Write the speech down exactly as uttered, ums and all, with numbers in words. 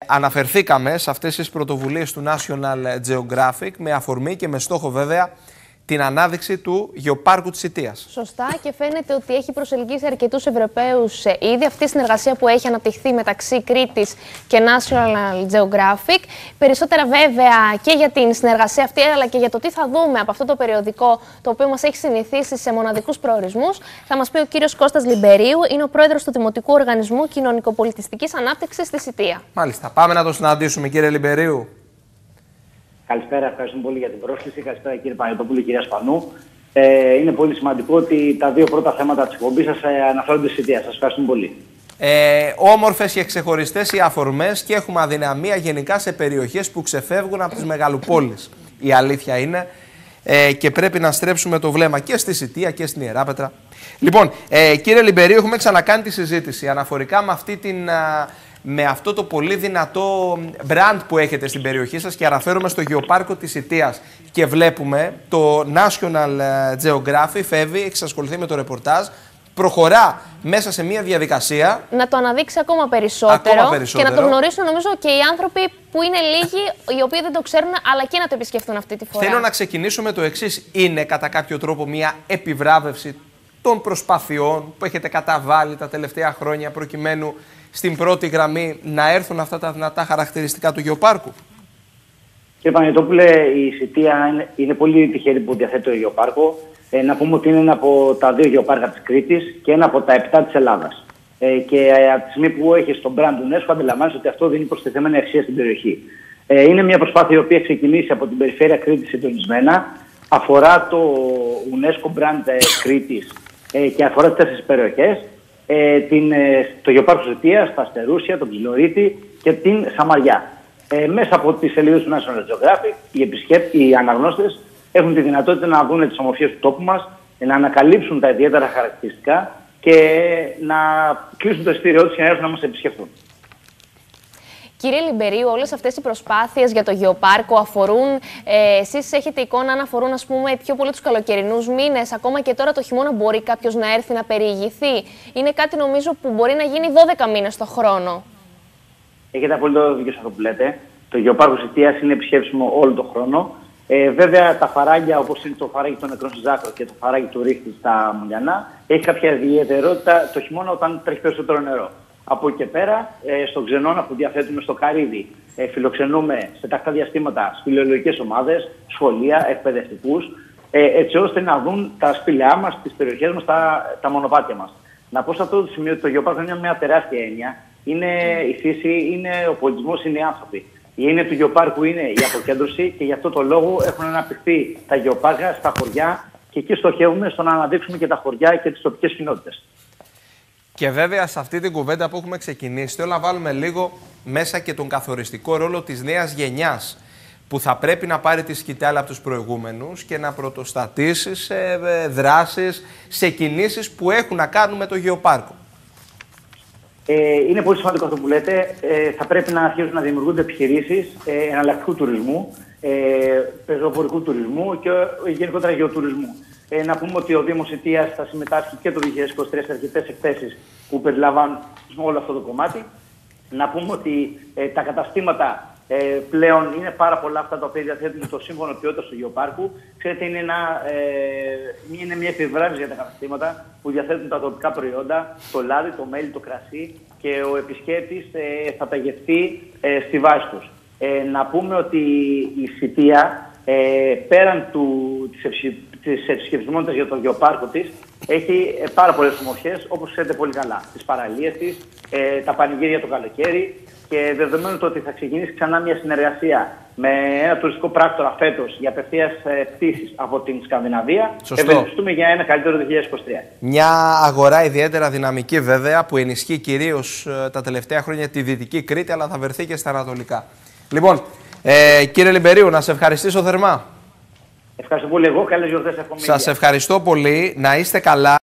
αναφερθήκαμε σε αυτές τις πρωτοβουλίες του National Geographic με αφορμή και με στόχο βέβαια την ανάδειξη του γεωπάρκου της Σιτίας. Σωστά, και φαίνεται ότι έχει προσελκύσει αρκετούς Ευρωπαίους ήδη αυτή η συνεργασία που έχει αναπτυχθεί μεταξύ Κρήτης και National Geographic. Περισσότερα βέβαια και για την συνεργασία αυτή, αλλά και για το τι θα δούμε από αυτό το περιοδικό, το οποίο μας έχει συνηθίσει σε μοναδικούς προορισμούς, θα μας πει ο κύριος Κώστας Λιμπερίου, είναι ο πρόεδρος του Δημοτικού Οργανισμού Κοινωνικοπολιτιστικής Ανάπτυξης στη Σιτία. Μάλιστα, πάμε να το συναντήσουμε, κύριε Λιμπερίου. Καλησπέρα, ευχαριστούμε πολύ για την πρόσκληση. Καλησπέρα, κύριε Παναγιωτόπουλο, κυρία Σπανού. Ε, είναι πολύ σημαντικό ότι τα δύο πρώτα θέματα της εκπομπής σας ε, αναφέρονται στη Σιτία. Σας ευχαριστούμε πολύ. Ε, όμορφες και ξεχωριστές οι αφορμές και έχουμε αδυναμία γενικά σε περιοχές που ξεφεύγουν από τις μεγαλοπόλεις. Η αλήθεια είναι. Ε, και πρέπει να στρέψουμε το βλέμμα και στη Σιτία και στην Ιεράπετρα. Λοιπόν, ε, κύριε Λιμπερίου, έχουμε ξανακάνει τη συζήτηση αναφορικά με αυτή την. Με αυτό το πολύ δυνατό brand που έχετε στην περιοχή σας και αναφέρομαι στο γεωπάρκο της Σιτίας και βλέπουμε το National Geographic φεύγει, εξασχοληθεί με το ρεπορτάζ, προχωρά μέσα σε μια διαδικασία να το αναδείξει ακόμα περισσότερο, ακόμα περισσότερο και να το γνωρίσουν νομίζω και οι άνθρωποι που είναι λίγοι, οι οποίοι δεν το ξέρουν, αλλά και να το επισκεφτούν αυτή τη φορά. Θέλω να ξεκινήσω με το εξής. Είναι κατά κάποιο τρόπο μια επιβράβευση των προσπαθειών που έχετε καταβάλει τα τελευταία χρόνια προκειμένου στην πρώτη γραμμή να έρθουν αυτά τα δυνατά χαρακτηριστικά του γεωπάρκου? Κύριε Παναγιωτόπουλε, η Σιτία είναι, είναι πολύ τυχερή που διαθέτει το γεωπάρκο. Ε, να πούμε ότι είναι ένα από τα δύο γεωπάρκα της Κρήτης και ένα από τα επτά της Ελλάδας. Ε, και ε, από τη στιγμή που έχει στον brand του UNESCO, αντιλαμβάνεσαι ότι αυτό δίνει προστιθέμενη αξία στην περιοχή. Ε, είναι μια προσπάθεια η οποία ξεκινήσει από την περιφέρεια Κρήτης συντονισμένα, αφορά το UNESCO brand ε, Κρήτης ε, και αφορά τις τέσσερις περιοχές. Ε, την, ε, το γεωπάρκο της Σιτίας, τα Αστερούσια, τον Ψιλορίτη και την Σαμαριά. Ε, μέσα από τις σελίδες του National Geographic, οι, επισκέπ, οι αναγνώστες έχουν τη δυνατότητα να δουν τις ομορφιές του τόπου μας, να ανακαλύψουν τα ιδιαίτερα χαρακτηριστικά και να κλείσουν το εισιτήριό τους και να έρθουν να μας επισκεφτούν. Κύριε Λιμπερίου, όλες αυτές οι προσπάθειες για το γεωπάρκο αφορούν, ε, εσείς έχετε εικόνα αν αφορούν ας πούμε, πιο πολύ τους καλοκαιρινούς μήνες, ακόμα και τώρα το χειμώνα μπορεί κάποιος να έρθει να περιηγηθεί? Είναι κάτι νομίζω που μπορεί να γίνει δώδεκα μήνες το χρόνο. Έχετε απολύτω δίκιο σε αυτό που λέτε. Το γεωπάρκο Σιτίας είναι επισκέψιμο όλο τον χρόνο. Ε, βέβαια, τα φαράγγια, όπως είναι το φαράγγι των νεκρών στη Ζάκρο και το φαράγγι του Ρίχτη στα Μουλιανά, έχει κάποια ιδιαιτερότητα το χειμώνα όταν τρέχει περισσότερο νερό. Από εκεί και πέρα, ε, στον ξενώνα που διαθέτουμε στο Καρύδι, ε, φιλοξενούμε σε τακτά διαστήματα σπηλαιολογικές ομάδες, σχολεία, εκπαιδευτικούς, ε, έτσι ώστε να δουν τα σπηλαιά μας, τις περιοχές μας, τα, τα μονοπάτια μας. Να πω σε αυτό το σημείο ότι το γεωπάρκο είναι μια τεράστια έννοια. Είναι η φύση, είναι ο πολιτισμός, είναι οι άνθρωποι. Η έννοια του γεωπάρκου είναι η αποκέντρωση και γι' αυτό το λόγο έχουν αναπτυχθεί τα γεωπάρκα στα χωριά και εκεί στοχεύουμε στο να αναδείξουμε και τα χωριά και τις τοπικές κοινότητες. Και βέβαια σε αυτή την κουβέντα που έχουμε ξεκινήσει, θέλω να βάλουμε λίγο μέσα και τον καθοριστικό ρόλο της νέας γενιάς που θα πρέπει να πάρει τη σκητάλη από τους προηγούμενους και να πρωτοστατήσει σε δράσεις, σε κινήσεις που έχουν να κάνουν με το γεωπάρκο. Ε, είναι πολύ σημαντικό αυτό που λέτε. Ε, θα πρέπει να αρχίσουν να δημιουργούνται επιχειρήσεις ε, εναλλακτικού τουρισμού, ε, πεζοπορικού τουρισμού και ε, γενικότερα γεωτουρισμού. Ε, να πούμε ότι ο Δήμος Σιτίας θα συμμετάσχει και το δύο χιλιάδες είκοσι τρία σε αρκετές εκθέσεις που περιλαμβάνουν όλο αυτό το κομμάτι. Να πούμε ότι ε, τα καταστήματα ε, πλέον είναι πάρα πολλά αυτά τα οποία διαθέτουν το σύμφωνο ποιότητας του γεωπάρκου. Ξέρετε, είναι, ένα, ε, είναι μια επιβράβευση για τα καταστήματα που διαθέτουν τα τοπικά προϊόντα, το λάδι, το μέλι, το κρασί και ο επισκέπτης ε, θα τα γευτεί ε, στη βάση τους. Ε, να πούμε ότι η Σιτία, ε, πέραν του, της, ευσυ, της επισκεψιμότητας για το γεωπάρκο της, έχει ε, πάρα πολλές ομορφιές, όπως ξέρετε πολύ καλά. Τις παραλίες της, ε, τα πανηγύρια το καλοκαίρι και δεδομένου το ότι θα ξεκινήσει ξανά μια συνεργασία με ένα τουριστικό πράκτορα φέτος για απευθείας ε, πτήσεις από την Σκανδιναβία, ευελπιστούμε για ένα καλύτερο δύο χιλιάδες είκοσι τρία. Μια αγορά ιδιαίτερα δυναμική βέβαια που ενισχύει κυρίως ε, τα τελευταία χρόνια τη Δυτική Κρήτη, αλλά θα βρεθεί και στα Ανατολικά. Λοιπόν, ε, κύριε Λιμπερίου, να σε ευχαριστήσω θερμά. Ευχαριστώ πολύ εγώ. Καλές γιορτές. Σας ευχαριστώ πολύ. Να είστε καλά.